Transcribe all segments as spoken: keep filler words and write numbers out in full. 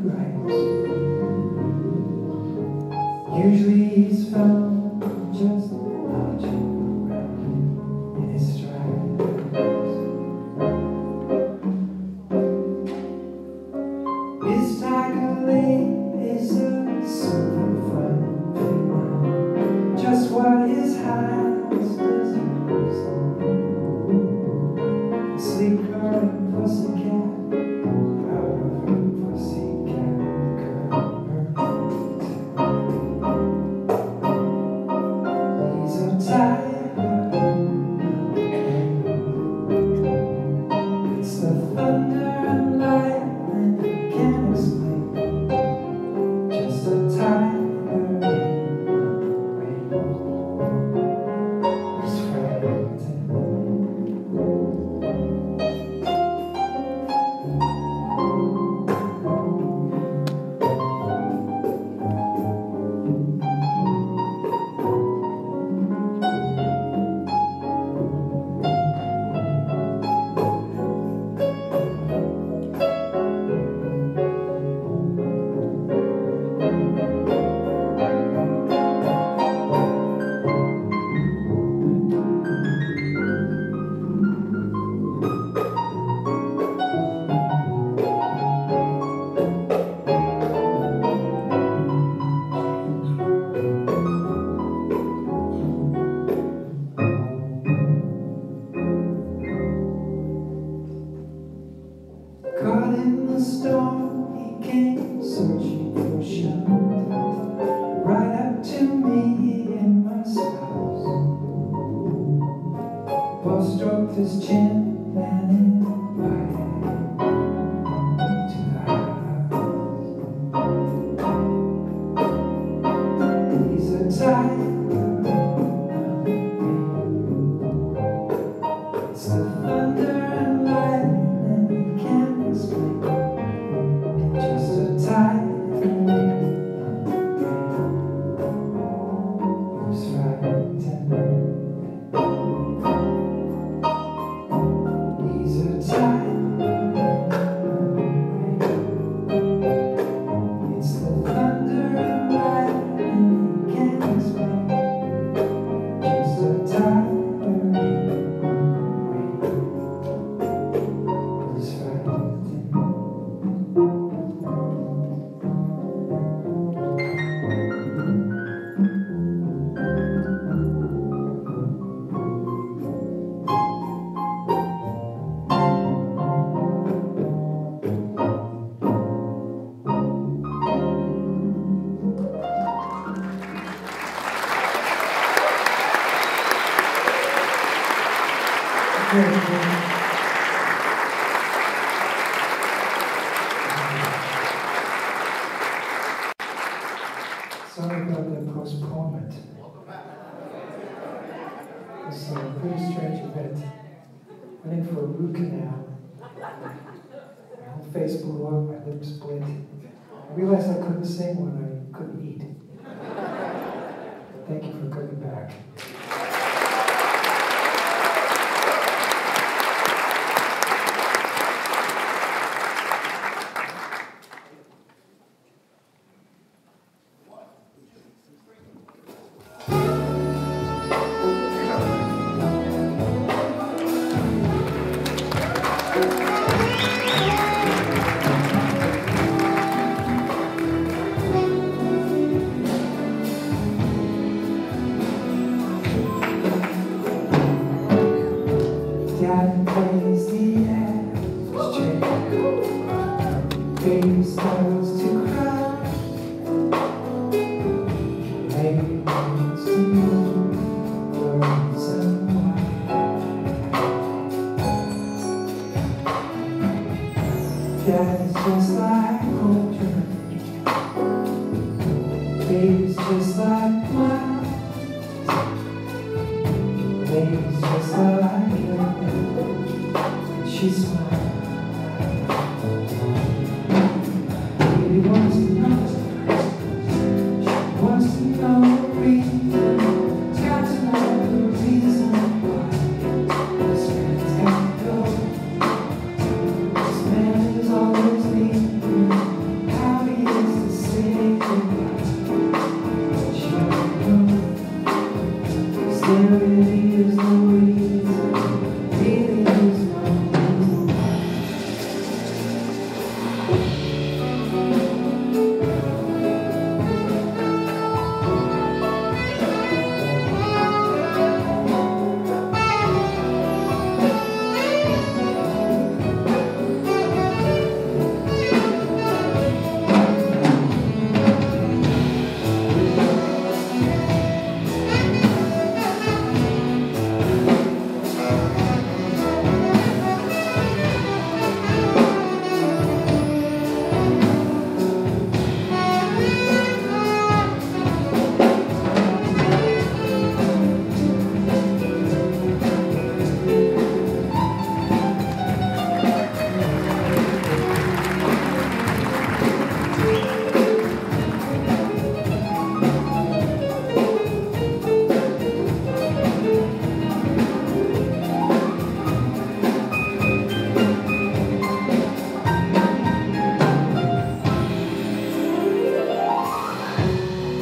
right. Usually he's found just lounging around in his stride. His tiger lane is a super fun female, just what his highness deserves. Sleep crying pussycat, proud of her pussycat curl. He's a tiger, it's the thunder and lightning he can't explain. Just a tiger in the rain. He's frightened. Caught in the storm, he came searching for shelter, right up to me in my spouse. Both stroked his chin and invited him to the house. He's a tiger. It's the thunder and lightning he can't explain. Just a tiger who's frightened. He's a tiger. It's the thunder and lightning he can't explain. Just a tiger. Sorry about the postponement. It's a pretty strange event. Went in for a root canal. My whole face blew up, my lips split. I realized I couldn't sing when I couldn't eat. But thank you for coming back. Dad plays the average chair. Baby starts to cry. Baby wants to know the reason why. Dad is just like children. Baby's just like mine. Baby's just like you. She smiles. Baby wants to know. She wants to know the reason. She's got to know the reason why this man's got to go. This man is always leaving. How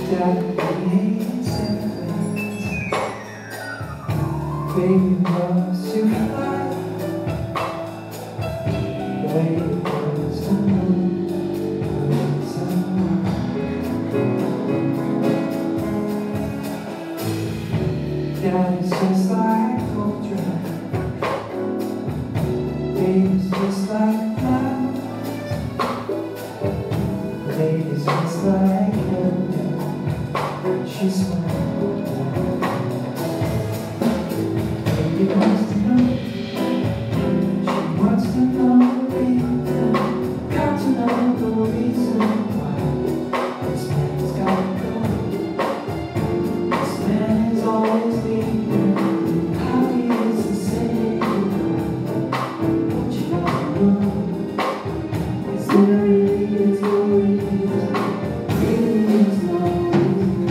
Dad hates airplanes. Baby loves to fly. The lady loves to move. Dad is just like Coltrane. Baby's just like flowers. The lady's just like heaven. She's smiling. Baby wants to know. She wants to know the reason. Got to know the reason why this man's got to go. This man is always leaving. How he is the same. Don't you know? Is there really is no reason? Really is no reason.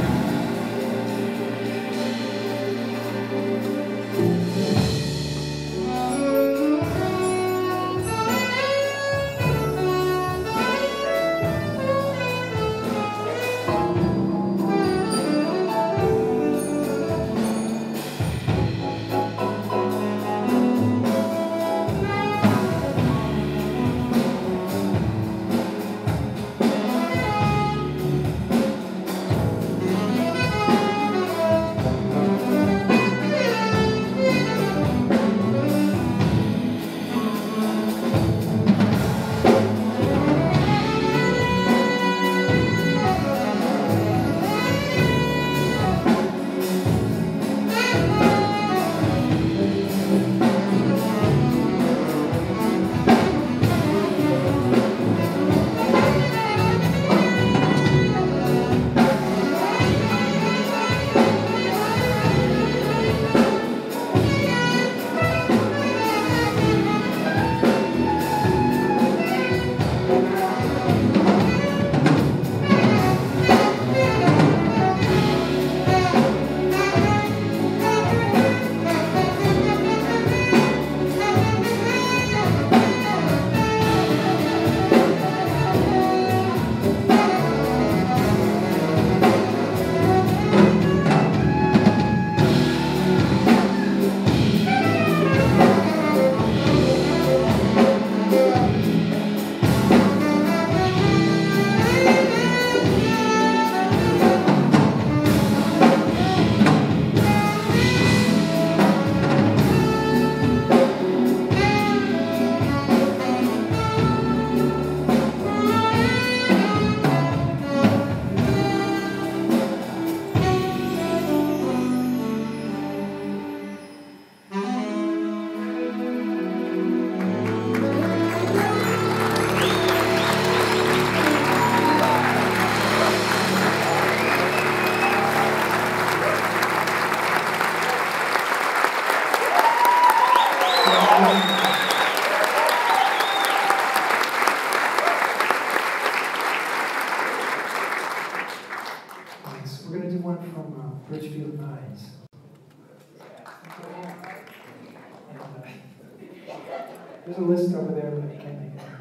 There's a list over there, but I can't make it.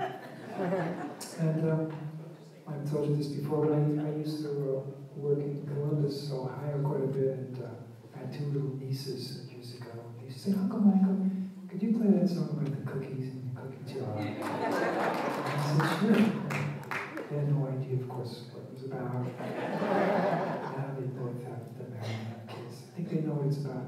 And um, I've told you this before, but I, I used to uh, work in Columbus, Ohio quite a bit, and uh, I had two little nieces years ago. They used to say, Uncle Michael, could you play that song about the cookies in the cookie jar? And I said, sure. They had no idea, of course, what it was about. Now they both have the married and have kids. I think they know what it's about.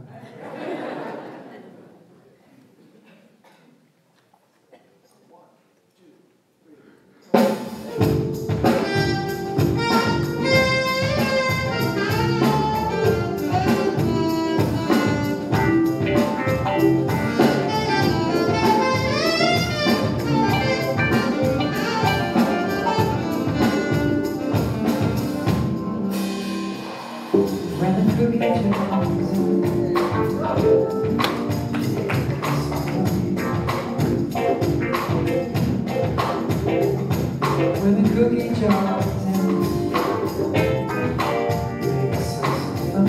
When the cookie jar is empty, makes us fun.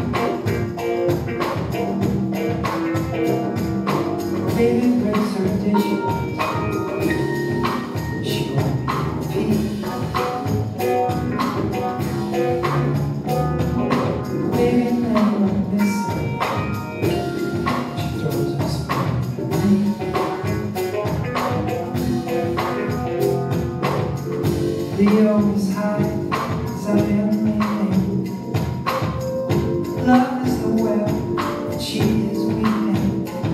Baby breaks her dishes, she won't be repeat. high as I am leaning. Love is the well, and she is weeping.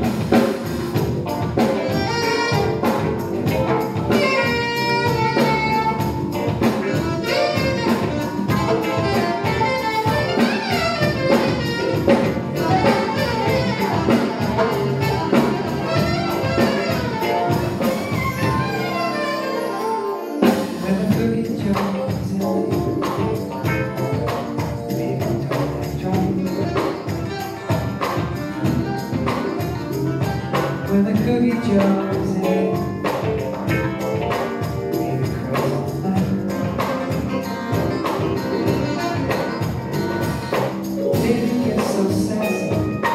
When the cookie jar is in, baby cries all night. Baby gets so sassy,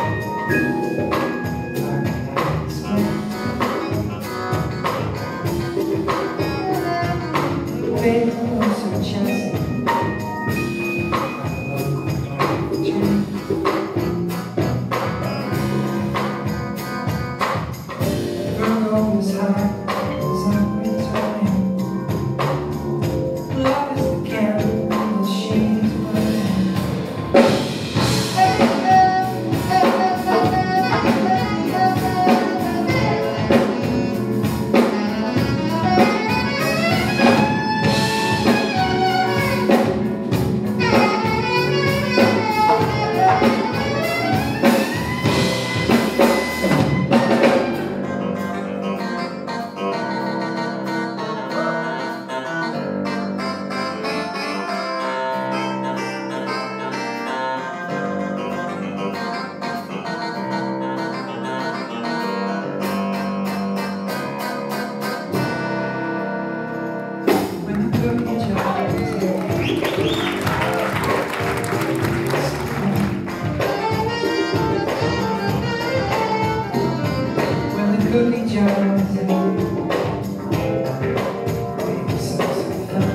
how can I explain? Baby loves her chassis, like a local party chain. Is high as I'm returning. Love is the candle that she's burning. Cookie jar is in, baby sucks her thumb.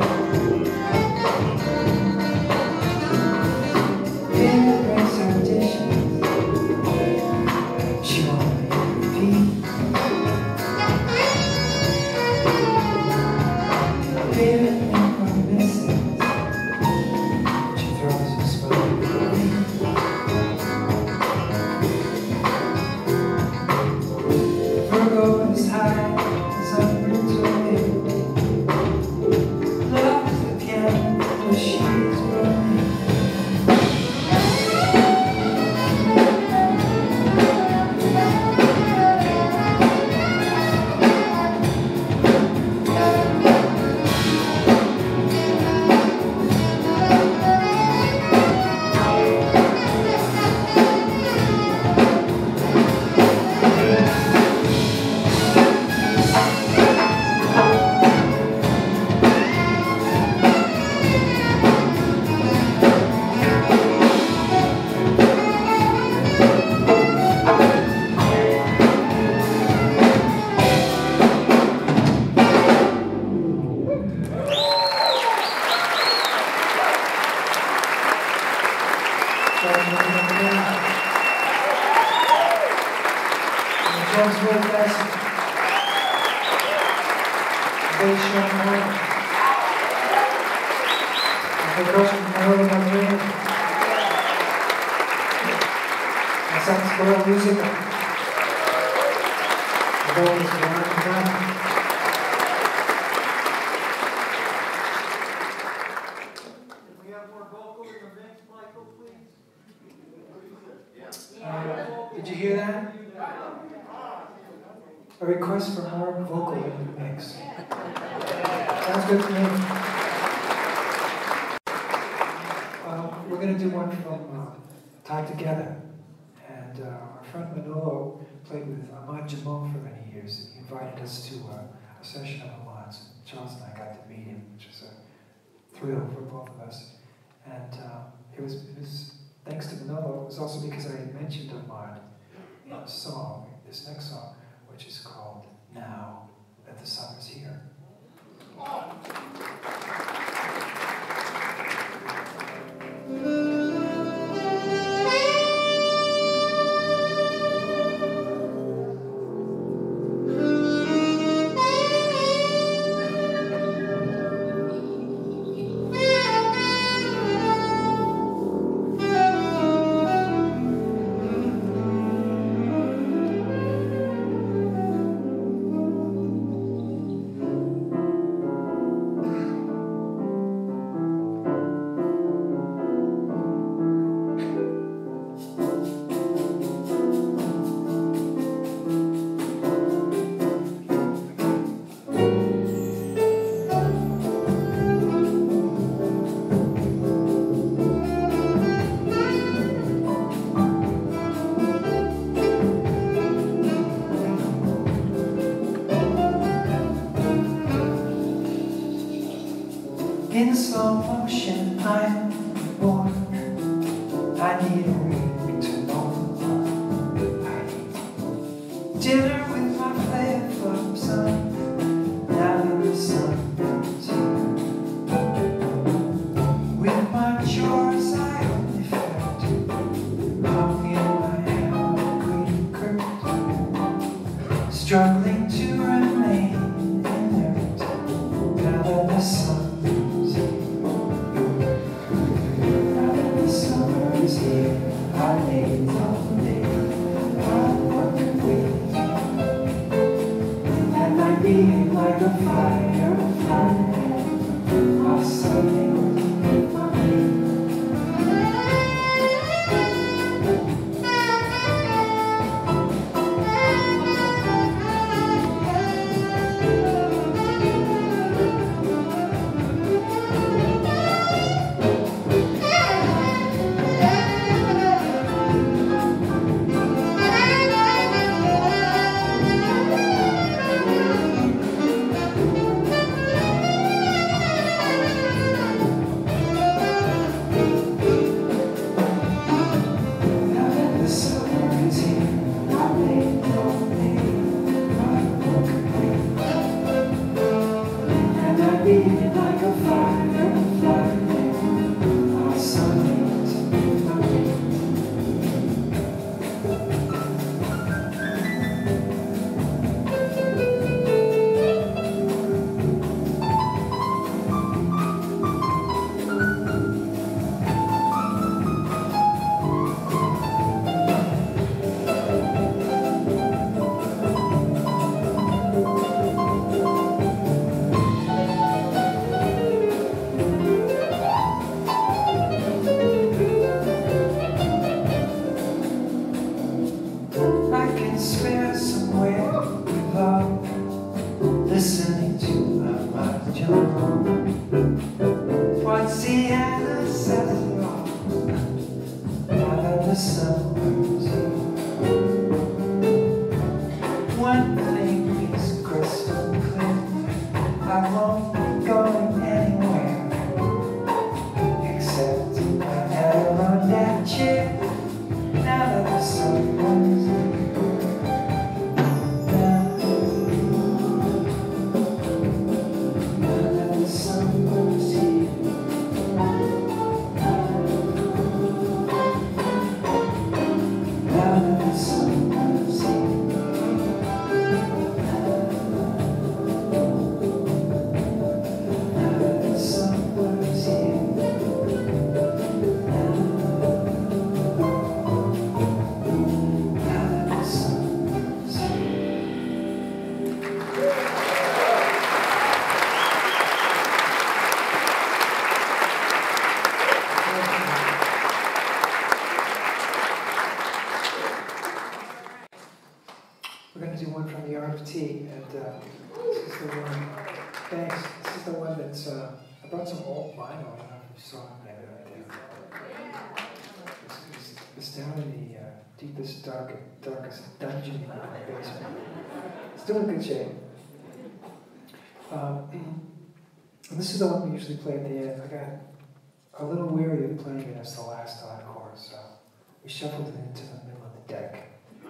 Baby brings her dishes, she won't make her repeat. Baby never misses, she throws her spoon away. Is high as I'm returning. Love is the candle where she's burning. Percussion, Manolo, Badrena. My son's Karel Ruzicka. The vocals is Veronica. We have more vocals in the mix, Michael, please. Uh, did you hear that? A request for more vocal in the mix. Sounds good to me. Uh, we're going to do one from uh, Tied Together. And uh, our friend Manolo played with Ahmad Jamal for many years. He invited us to uh, a session of Ahmad's. Charles and I got to meet him, which was a thrill for both of us. And uh, it, was, it was thanks to Manolo. It was also because I had mentioned Ahmad in a song, this next song, which is called Now That the Summer's Here. ocean I'm born. I need a week to know what I need. Dinner with my flip-flop son, now that the sun is here. With my chores I only felt hung in my hand, curtain, struggling to remain inert, now that the sun is here. Now that the summer is here, I lay all day, I wonder wait, and I beat like a firefly, I'll suddenly with my feet. Deepest, dark, darkest dungeon in my basement. Still in good shape. Um, and this is the one we usually play at the end. I got a little weary of playing it as the last encore, so we shuffled it into the middle of the deck.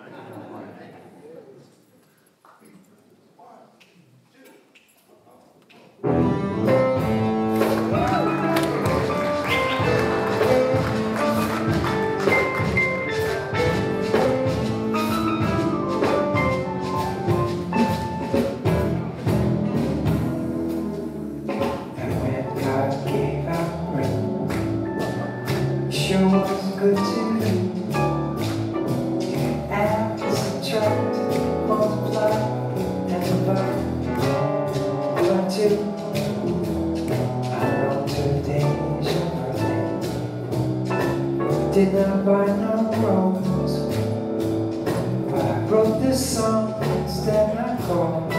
Did not buy no rose, but I wrote this song instead I called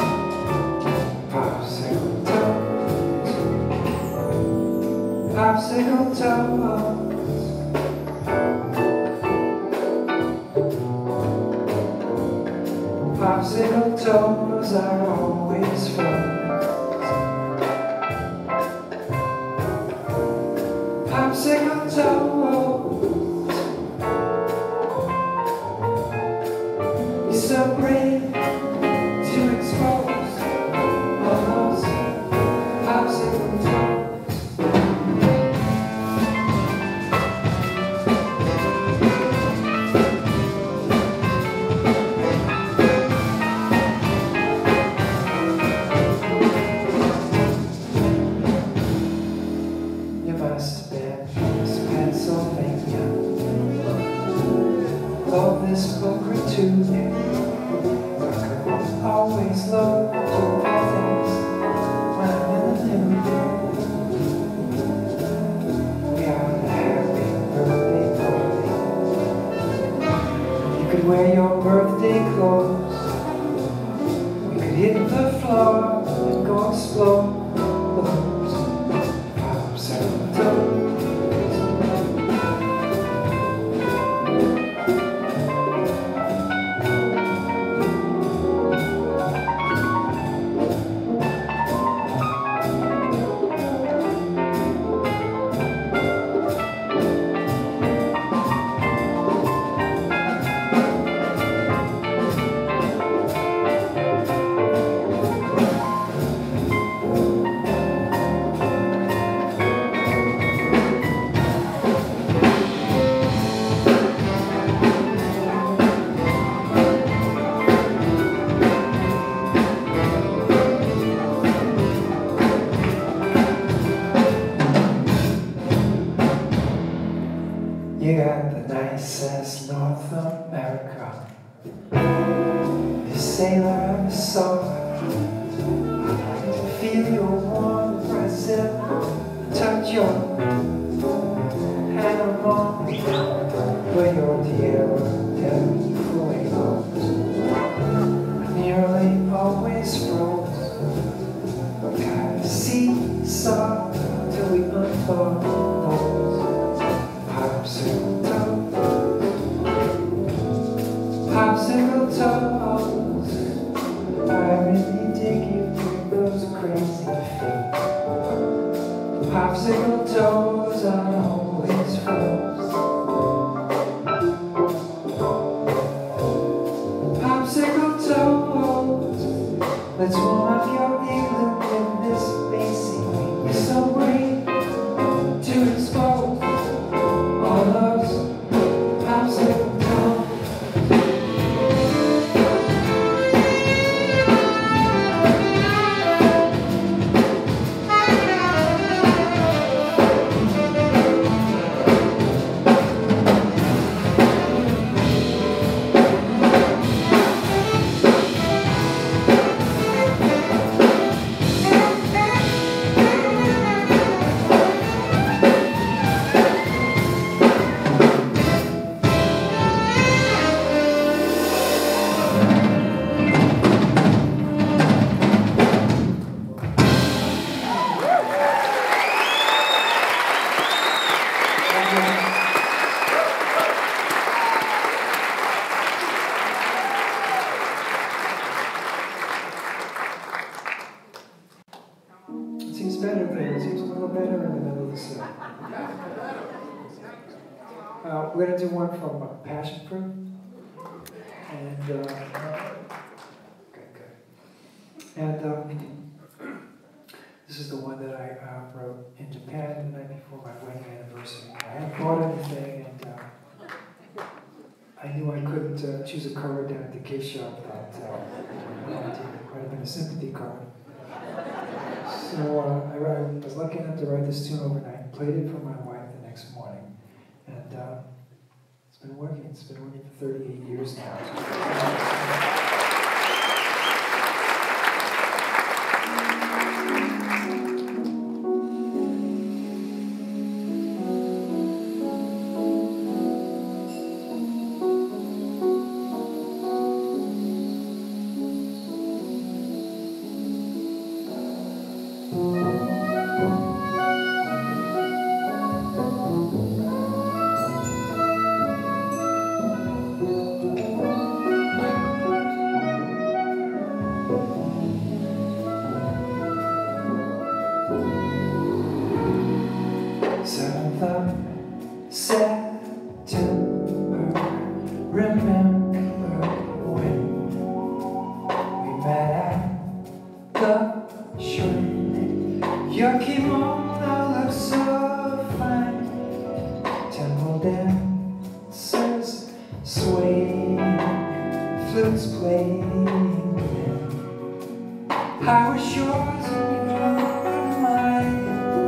Popsicle Toes. Popsicle Toes. Popsicle Toes are always fun. popsicle toes. You're so brave to expose all those popsicle toes. This book or two, always love to things when I'm in the mood. We are the happy birthday party. You could wear your birthday clothes. We could hit the floor and go explore those popsicle toes. You got the nicest North America. You sailor of the soul. I'd like to feel your warm Brazil. Touch your hand on where your tierra del fuego. Nearly always froze. Kind of seesaw till we unthaw those popsicle toes. Popsicle toes. I really dig you with those crazy feet. Popsicle toes are always froze. Popsicle toes. Let's warm up your igloo in this basin. You're so brave to expose all those popsicle toes. It seems better there. It seems a little better in the middle of the set. Uh, we're going to do one from uh, Passion Fruit. And, uh, okay, good. And um, this is the one that I uh, wrote in Japan the night before my wedding anniversary. I hadn't bought anything, and uh, I knew I couldn't uh, choose a card down at the gift shop that uh, might have been a sympathy card. So uh, I, I was lucky enough to write this tune overnight, played it for my wife the next morning, and uh, it's been working. It's been working for thirty-eight years now. Seven of September. Remember when we met at the shrine? Your kimono looked so fine. Temple dancers swaying, flutes playing. I was yours and you were mine.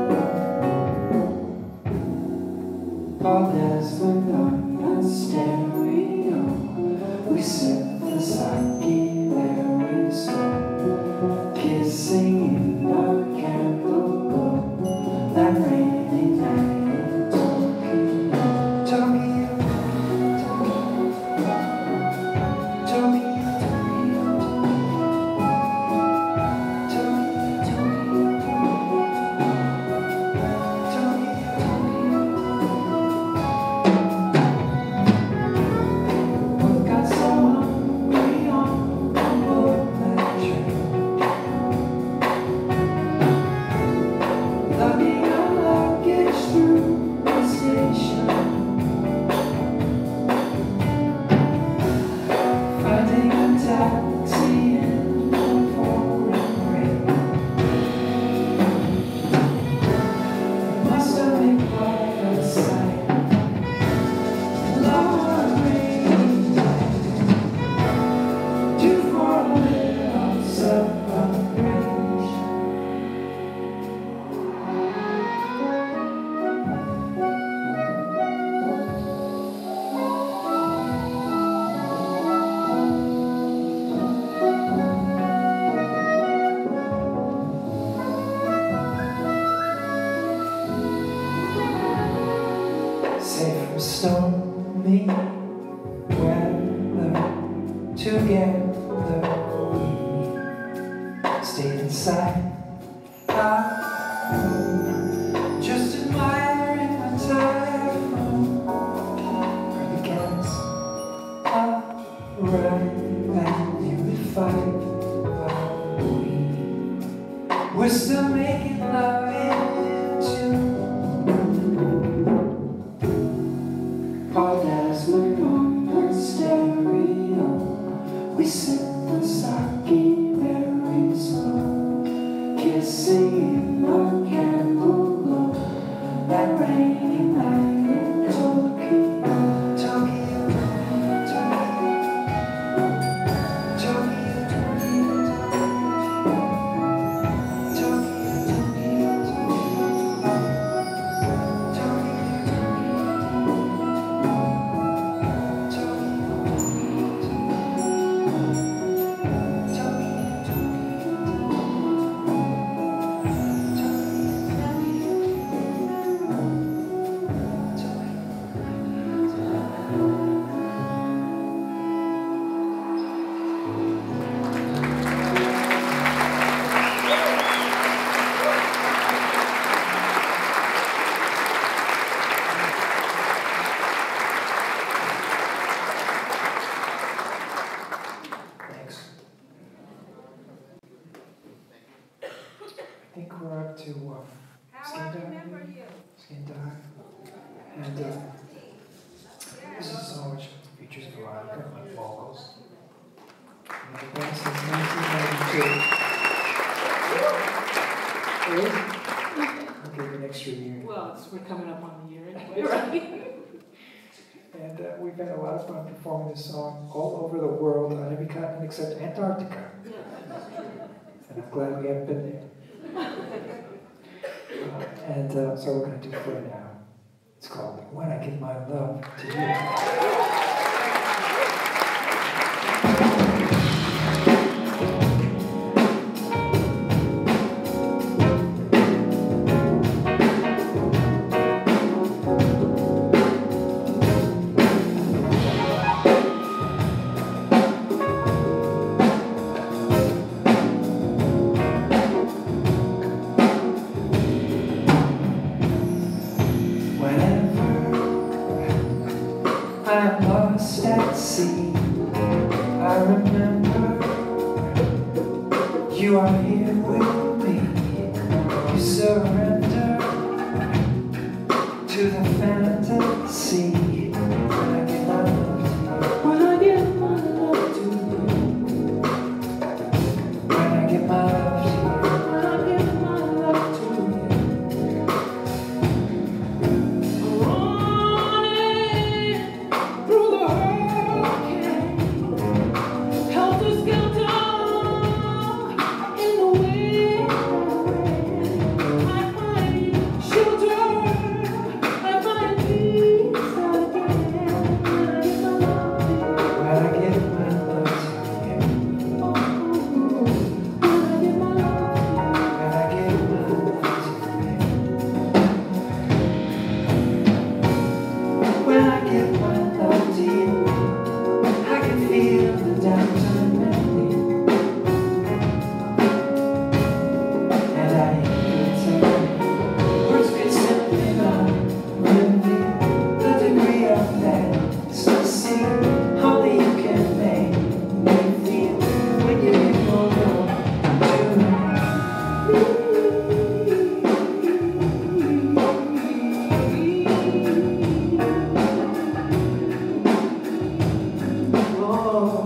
All dazzling on the stereo, we sip the sake very slow, kissing in the candle glow. That rainy night in Tokyo, Tokyo, Tokyo, safe from stormy weather, together we stayed inside our room, just admiring the typhoon. Heard the gas arrive and you would fight, but we we're still making love in tune. All dazzling on the stereo, we sip the sake very slow, kissing in the candle glow. That rainy night in Tokyo, Tokyo, Tokyo, Tokyo, I think we're up to um, How I remember you. Skin Dark. And uh, this is a song which features Veronica on vocals. And the band since nineteen ninety-two. Really? Okay, the next year. Well, it's, we're coming up on the year anyway, right? And uh, we've had a lot of fun performing this song all over the world on every continent except Antarctica. And I'm glad we haven't been there. Uh, and uh, so we're going to do it for now. It's called When I Give My Love to You. I'm lost at sea. I remember you are here with me. You surrender to the fantasy. When I give my love to you, when I give my love to you, when I give my love to you, when I give my love to you. Running through the hurricane, helter skelter in the wind and rain. I find shelter, I find peace again. When I give my love to you, when I give my love to you, when I give my love to you, when I give my love to you, I can feel the downturn melody, and I ain't pretending. Words can simply not reveal the degree of ecstasy. Only you can make me feel when you give your love to me. Oh.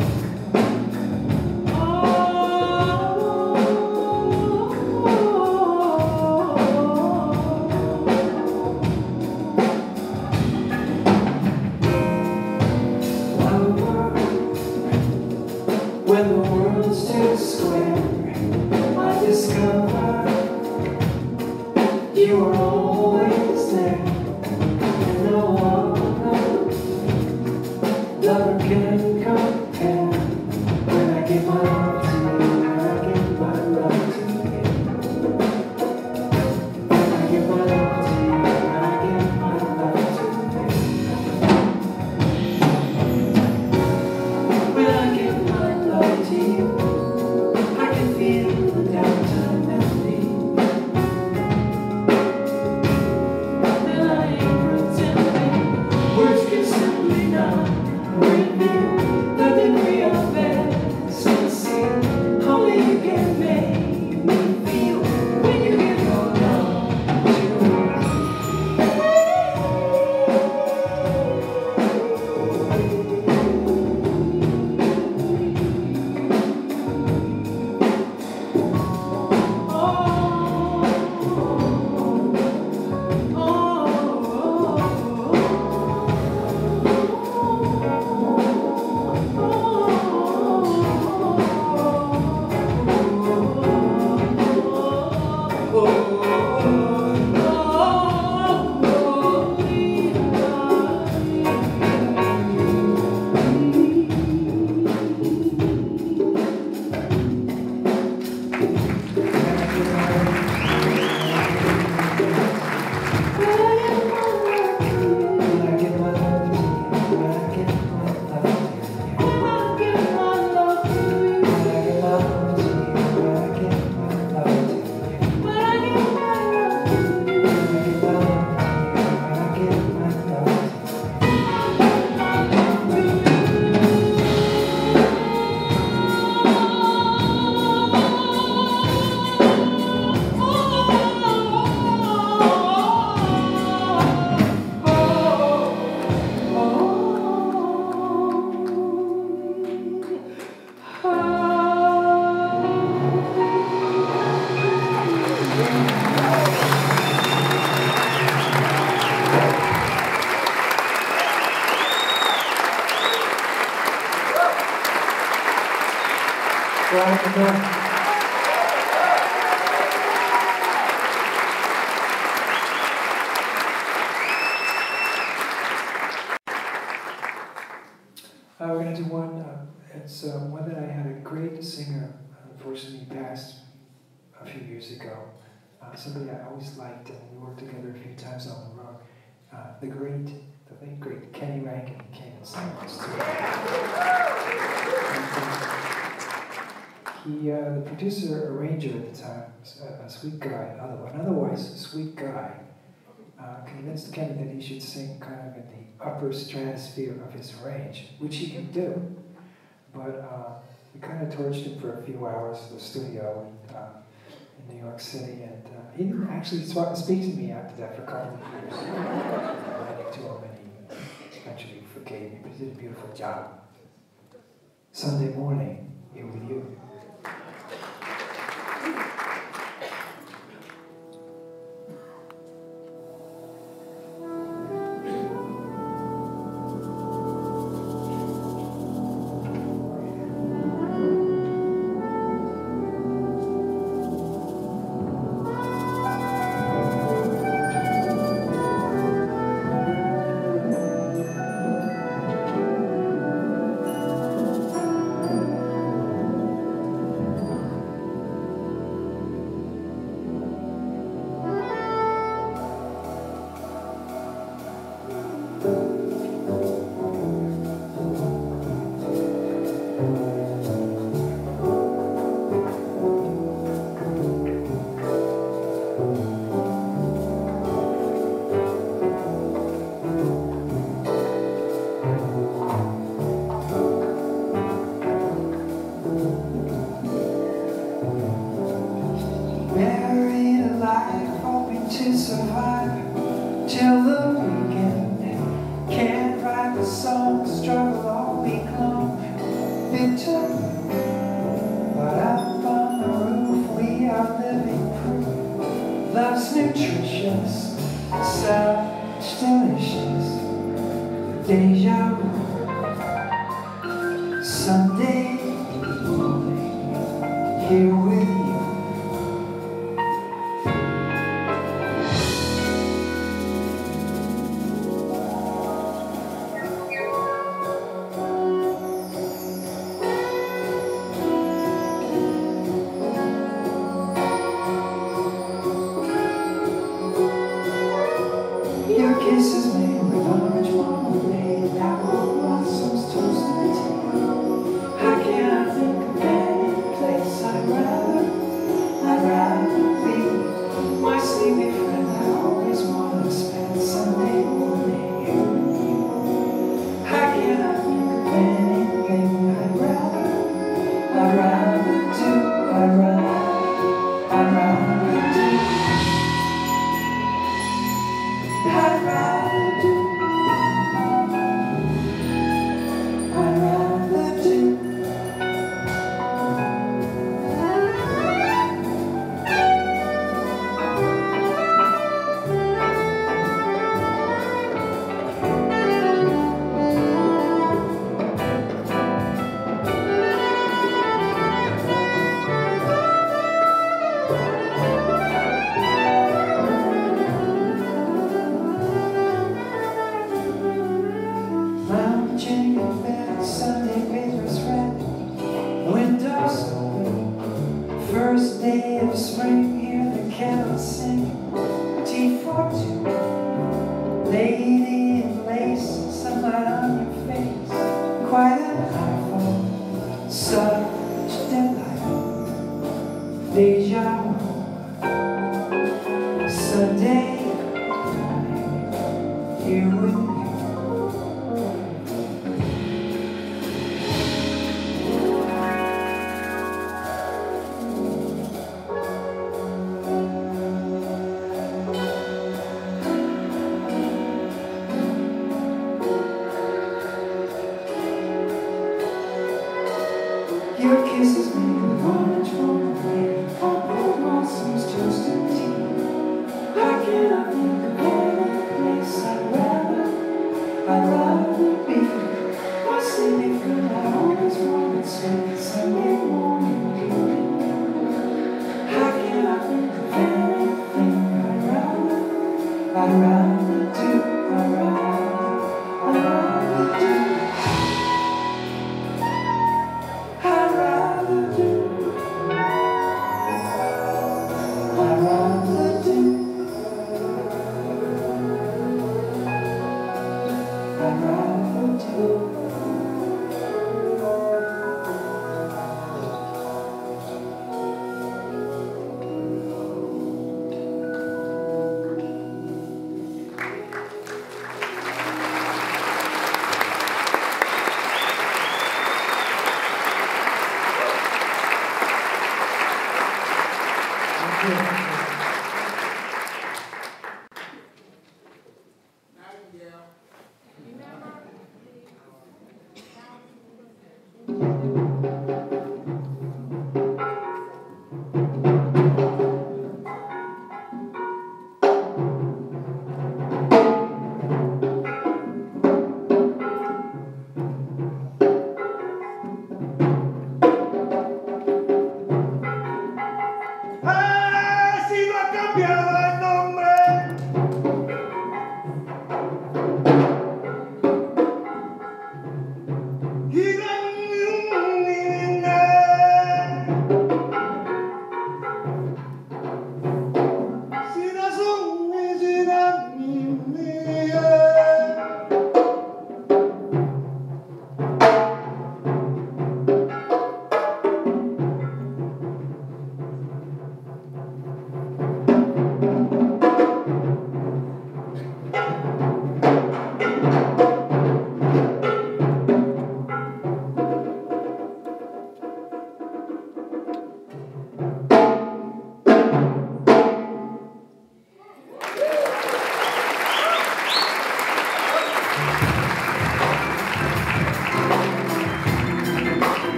When the world's too square, I discover you are always there, and no other lover can compare. When I give my love to you, when I give my love to you, when I give my love to you, when I give my love to you, when I give my love to you, I can feel the downturn melody, and I ain't pretending. Words can simply not reveal the degree of ecstasy. Only you can make me feel when you give your love to me. Veronica, Nunn. Uh, we're going to do one, uh, it's uh, one that I had a great singer, unfortunately passed a few years ago. Uh, somebody I always liked, and we worked together a few times on the road. Uh, the great, the late great Kenny Rankin came and sang this too. He, uh, the producer, arranger at the time, was a, a sweet guy, other, an otherwise sweet guy, uh, convinced Kenny that he should sing kind of in the upper stratosphere of his range, which he can do. But uh, we kind of torched him for a few hours at the studio in, uh, in New York City, and uh, he didn't actually speak to me after that for a couple of years. beautiful job. Sunday morning, here with you.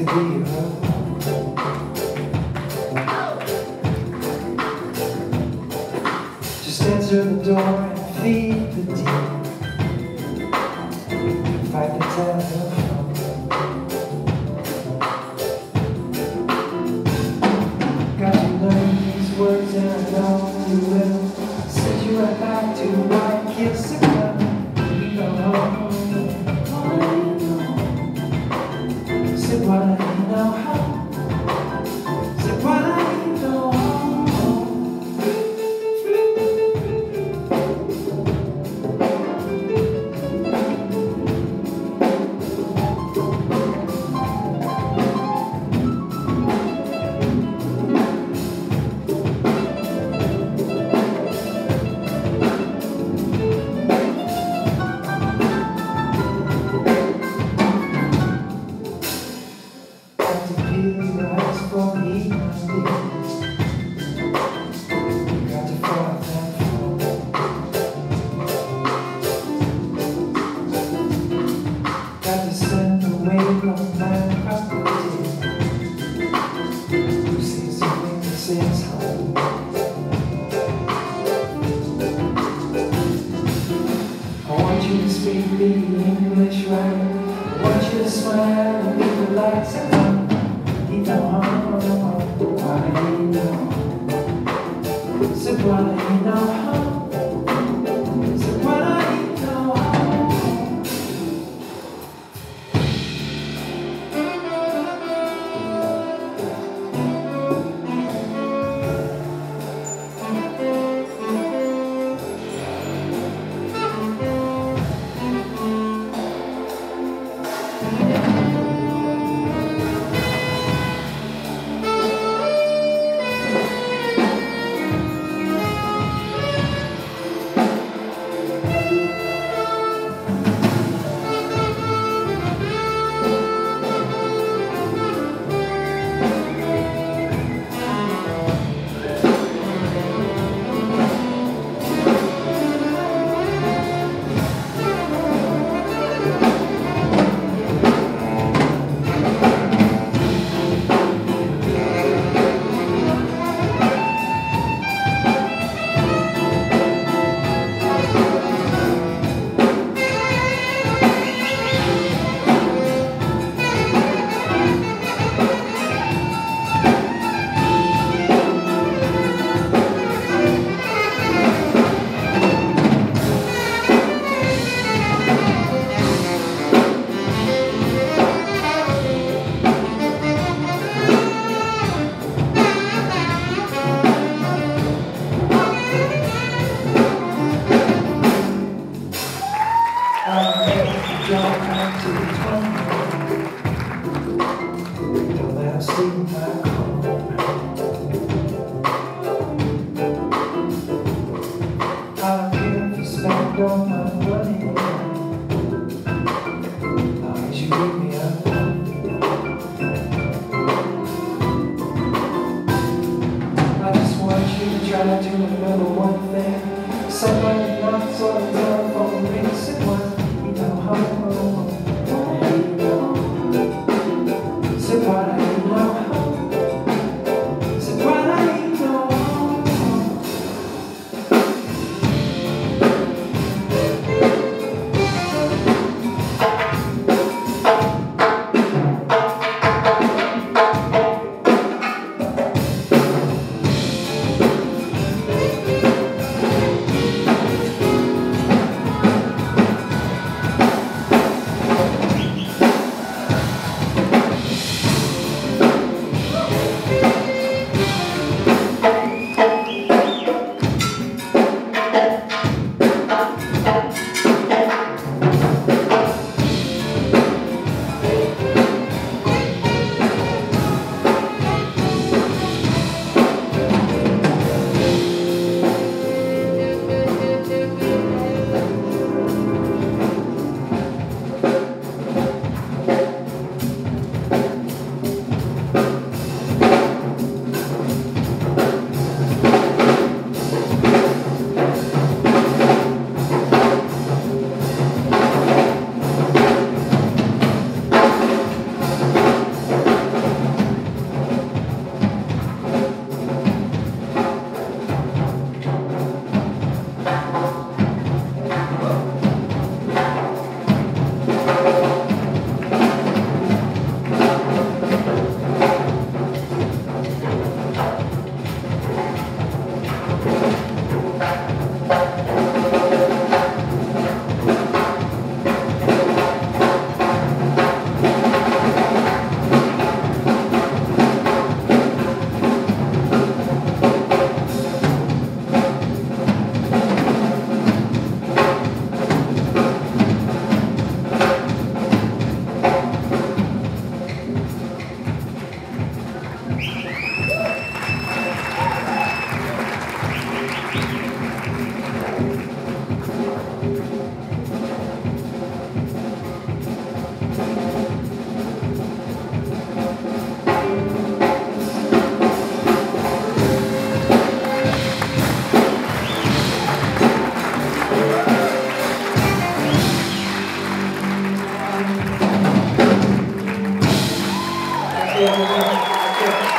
be her. Just answer the door and feed the deep. If I can tell her from. Got to learn these words and I know you will. Send you right back to white kiss again. You go home. Said what I know how. Said what I know how. What I know. you, everybody. Thank you.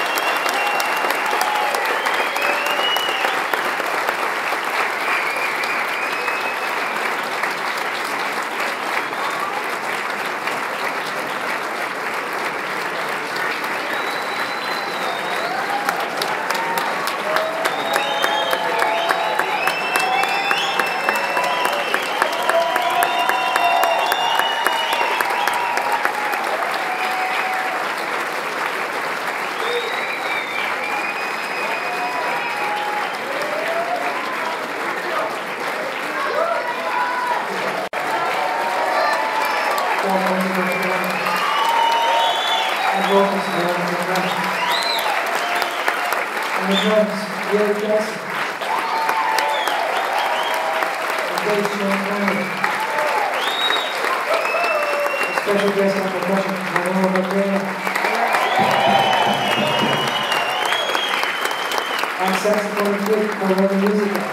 Special guest on percussion, Manolo, Badrena. On saxophone and flute, Karel Ruzicka.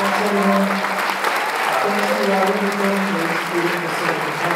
Thanks, everyone. Thanks to Robert and Blenzig, student facilities.